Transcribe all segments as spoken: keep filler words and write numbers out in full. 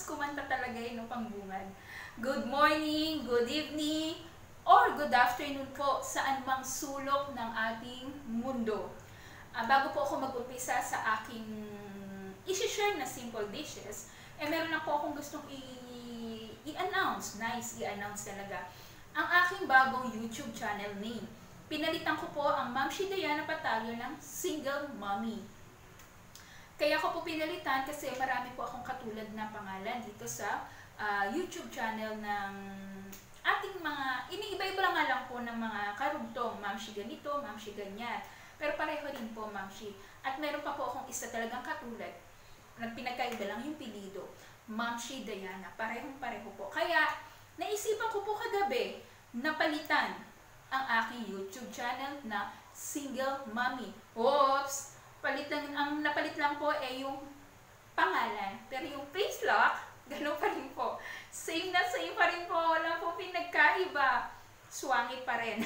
kumanta talaga yun upang bungad. Good morning, good evening, or good afternoon po sa anumang sulok ng ating mundo. Uh, bago po ako mag-umpisa sa aking isi-share na simple dishes, eh meron lang po akong gustong i-announce, nice i-announce talaga, ang aking bagong YouTube channel name. Pinalitan ko po ang Ma'am Shi Diana Pataglio ng Single Mommy. Kaya ko po pinalitan kasi marami po akong katulad na pangalan dito sa uh, YouTube channel ng ating mga, iniiba-iba lang nga lang po ng mga karugtong, Ma'am Shi ganito, Ma'am Shi ganyan. Pero pareho rin po, Ma'am Shi. At meron pa po akong isa talagang katulad. Nagpinagkaiba lang yung pilido, Ma'am Shi Diana. Parehong-pareho po. Kaya, naisipan ko po kagabi na palitan ang aking YouTube channel na Single Mommy. Oops! Palitan, ang napalit lang po ay yung pangalan. Pero yung face lock, gano'n pa rin po. Same na same pa rin po. Wala po pinagkaiba. Swangit pa rin.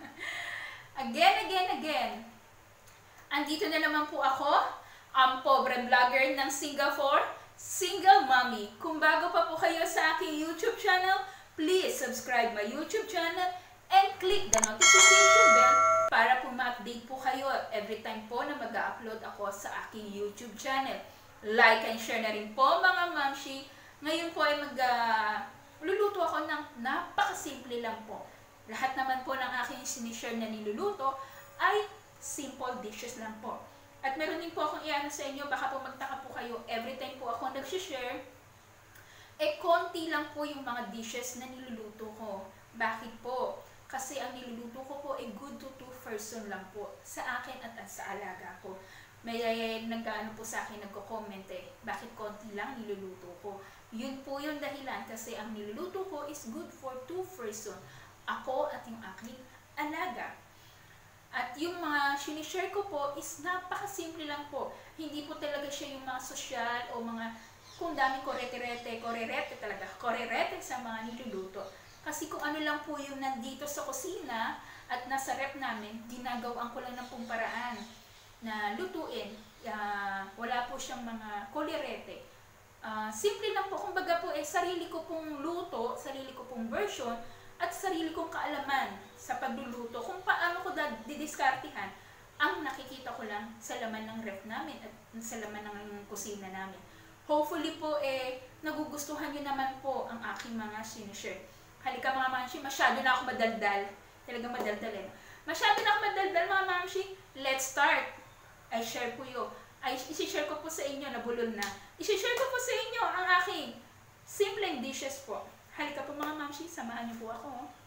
Again, again, again. Andito na naman po ako, ang pobre vlogger ng Singapore, Single Mommy. Kung bago pa po kayo sa aking YouTube channel, please subscribe my YouTube channel and click the notification bell para po ma-update po kayo every time po na mag-upload ako sa aking YouTube channel. Like and share na rin po mga mamshi. Ngayon po ay mag-luluto uh, ako ng napakasimple lang po. Lahat naman po ng aking sinishare na niluluto ay simple dishes lang po. At meron din po akong iano sa inyo, baka po magtaka po kayo, every time po ako nag-share, eh konti lang po yung mga dishes na niluluto ko. Bakit po? Kasi ang niluluto ko po ay good to two person lang po sa akin at sa alaga ko. May nag-ano po sa akin, nagko-comment eh, bakit konti lang niluluto ko? Yun po yung dahilan kasi ang niluluto ko is good for two person. Ako at yung aking alaga. At yung mga sinishare ko po is napakasimple lang po. Hindi po talaga siya yung mga sosyal o mga kung dami korete-rete, korerete talaga, korerete sa mga niluluto. Kasi kung ano lang po yung nandito sa kusina at nasa rep namin, ginagawaan ko lang ng pong paraan na lutuin. Uh, wala po siyang mga kolirete. Uh, simple lang po, kumbaga po eh, sarili ko pong luto, sarili ko pong version, at sarili kong kaalaman sa pagluluto. Kung paano ko didiskartihan, ang nakikita ko lang sa laman ng rep namin at sa laman ng kusina namin. Hopefully po eh, nagugustuhan nyo naman po ang aking mga sinishare. Halika mga mamshi, masyado na ako madaldal. Talagang madaldal eh. Masyado na ako madaldal mga mamshi. Let's start. I share po yun. Ay, isi-share ko po sa inyo, nabulol na. Isi-share ko po sa inyo ang aking simpleng dishes po. Halika po mga mamshi, samahan niyo po ako.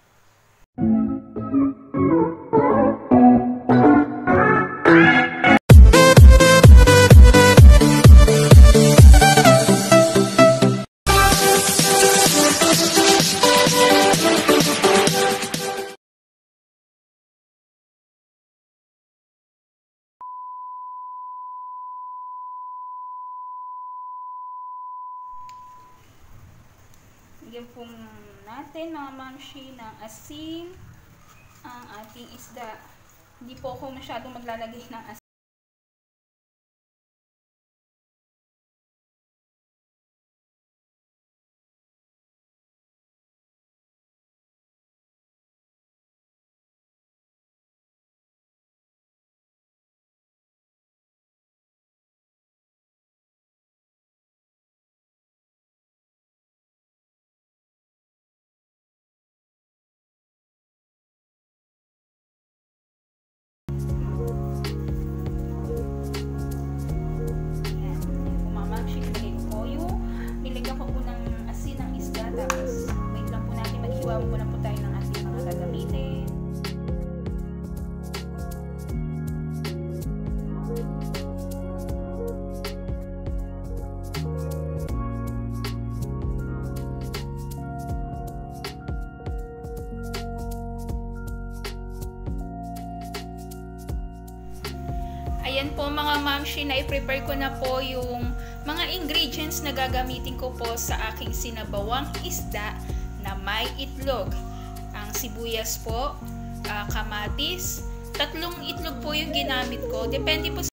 Lagyan po natin mga mamshi ng asin ang ating isda. Hindi po ako masyadong maglalagay ng asin. Iwawan ko na po tayo ng ating mga gagamitin. Ayan po mga mamshi, na i-prepare ko na po yung mga ingredients na gagamitin ko po sa aking sinabawang isda na may itlog. Ang sibuyas po, uh, kamatis, tatlong itlog po yung ginamit ko. Depende po sa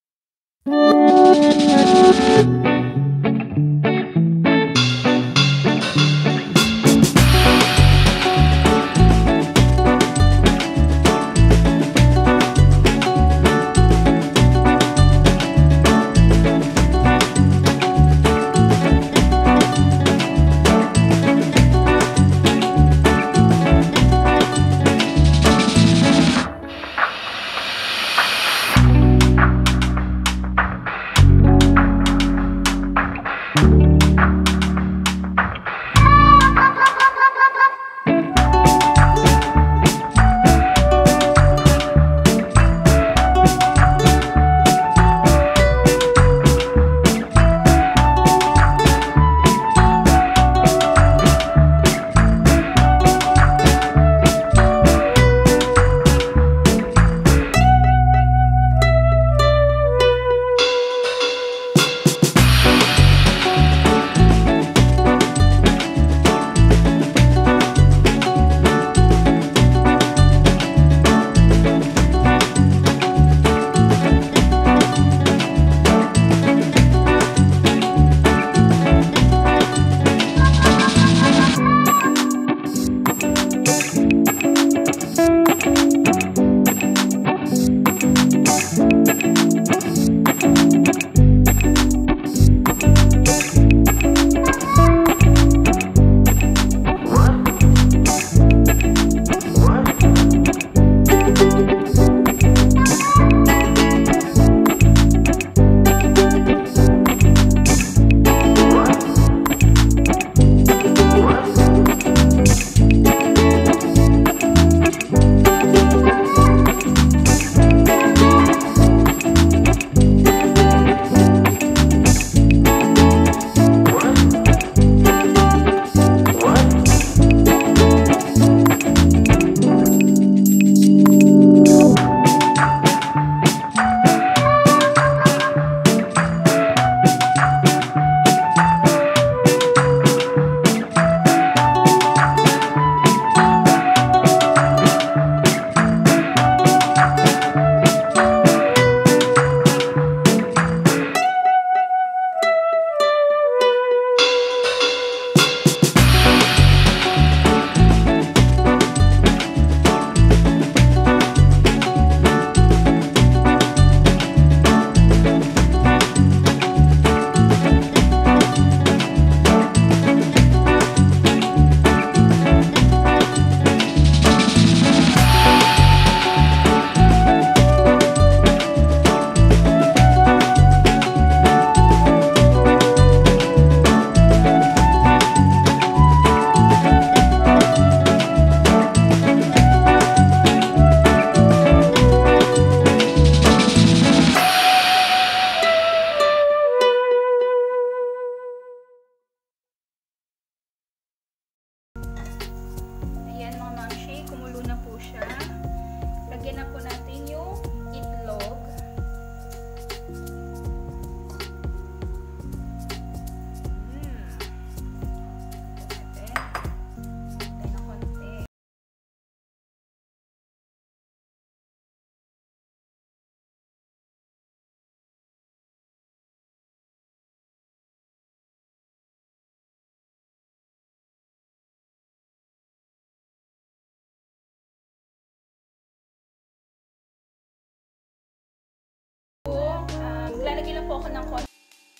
siya. Lagyan na po natin yung itlog. Hmm. Natin. Natin na konti. Lalagyan lang po ako ng konti.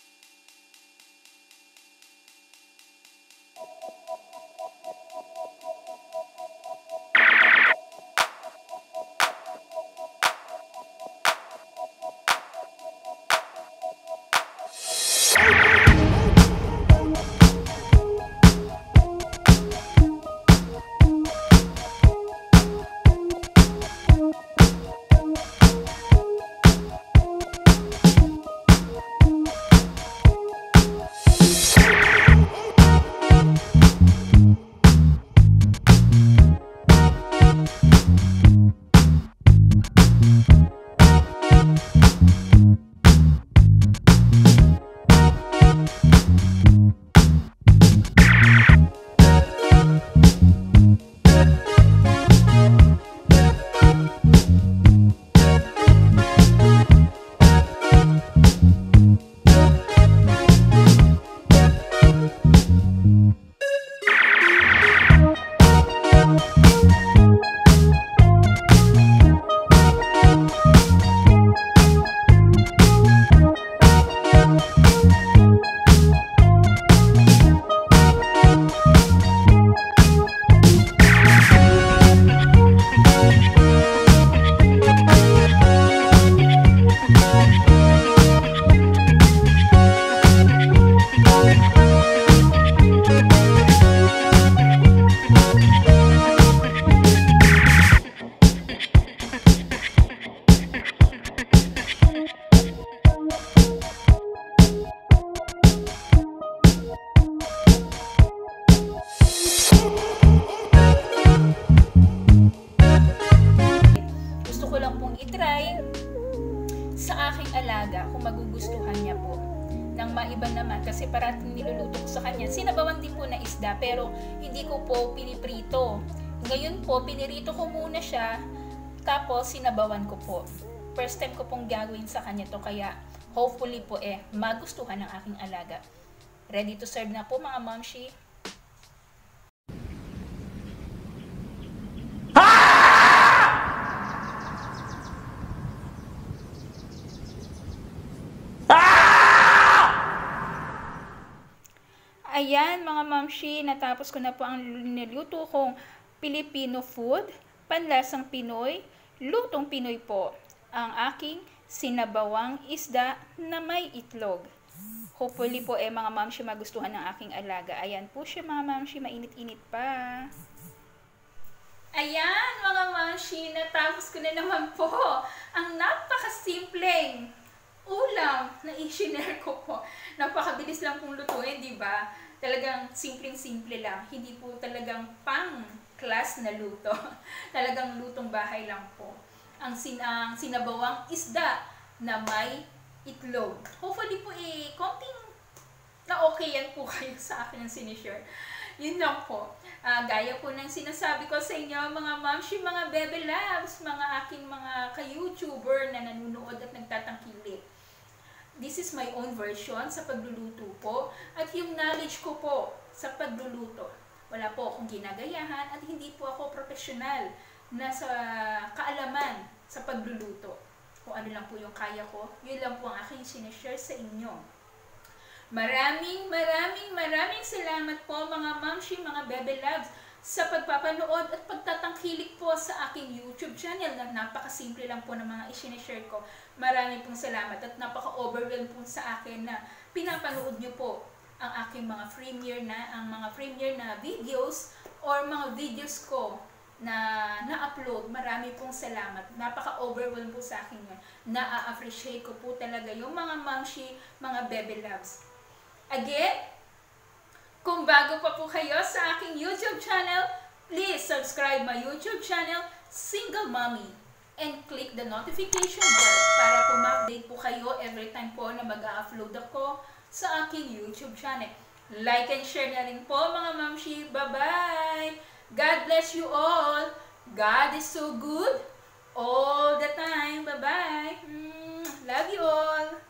I-try sa aking alaga kung magugustuhan niya po ng maiba naman, kasi parating niluluto ko sa kanya sinabawan din po na isda, pero hindi ko po piniprito. Ngayon po pinirito ko muna siya, tapos sinabawan ko po. First time ko pong gagawin sa kanya to, kaya hopefully po eh magustuhan ng aking alaga. Ready to serve na po mga momshi. Ayan mga mamshi, natapos ko na po ang niluto kong Filipino food, panlasang Pinoy, lutong Pinoy po, ang aking sinabawang isda na may itlog. Hopefully po eh mga mamshi magustuhan ng aking alaga. Ayan po siya mga mamshi, mainit-init pa. Ayan mga mamshi, natapos ko na naman po ang napakasimpleng ulam na i-share ko po. Napakabilis lang pong lutuin, di ba? Talagang simpleng-simple lang. Hindi po talagang pang-class na luto. Talagang lutong bahay lang po. Ang sinang sinabawang isda na may itlog. Hopefully po eh, konting na okay yan po kayo sa akin ang sinishare. Yun lang po. Uh, gaya po ng sinasabi ko sa inyo, mga mamshi, mga bebe labs, mga aking mga ka-YouTuber na nanonood at nagtatangkilik. This is my own version sa pagluluto po, at yung knowledge ko po sa pagluluto. Wala po akong ginagayahan at hindi po ako professional na sa kaalaman sa pagluluto. Kung ano lang po yung kaya ko, yun lang po ang aking sinishare sa inyo. Maraming, maraming, maraming salamat po mga mamshi, mga bebe loves, sa pagpapanood at pagtatangkilik po sa aking YouTube channel na napakasimple lang po ng mga isinishare ko. Maraming pong salamat at napaka-overwhelmed po sa akin na pinapanood nyo po ang aking mga premiere na, ang mga premiere na videos or mga videos ko na na-upload. Marami pong salamat. Napaka-overwhelmed po sa akin yun. Na-appreciate ko po talaga yung mga mamshi, mga bebe loves. Again, kung bago pa po kayo sa aking YouTube channel, please subscribe my YouTube channel, single mommy. And click the notification bell para po ma-update po kayo every time po na mag-upload ako sa aking YouTube channel. Like and share na rin po mga mamshi. Bye-bye! God bless you all! God is so good all the time. Bye-bye! Mm, love you all!